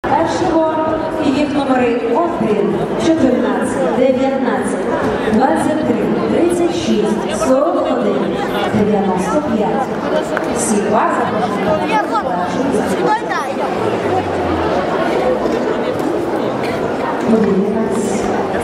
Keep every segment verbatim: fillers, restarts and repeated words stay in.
Першого їх номери один, чотирнадцять, дев'ятнадцять, двадцять три, тридцять шість, сорок один, дев'яносто п'ять. Всі вас запрошують. Подивимось.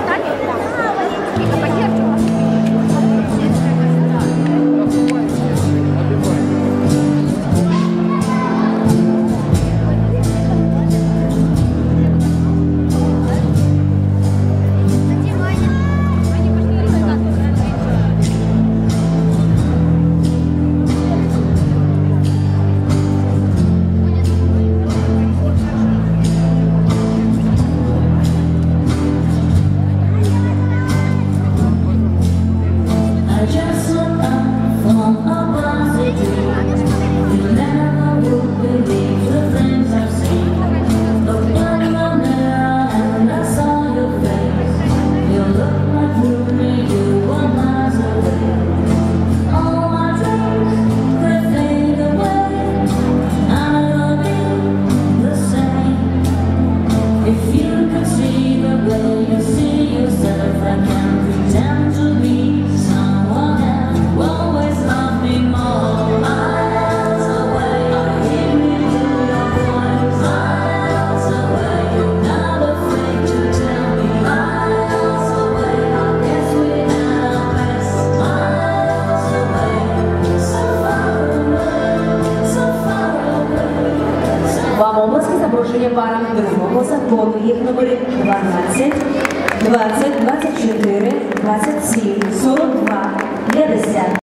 Вам обласки запрошення парам другого закону. Їх номери дванадцять, двадцять, двадцять чотири, двадцять сім, сорок два, п'ятдесят.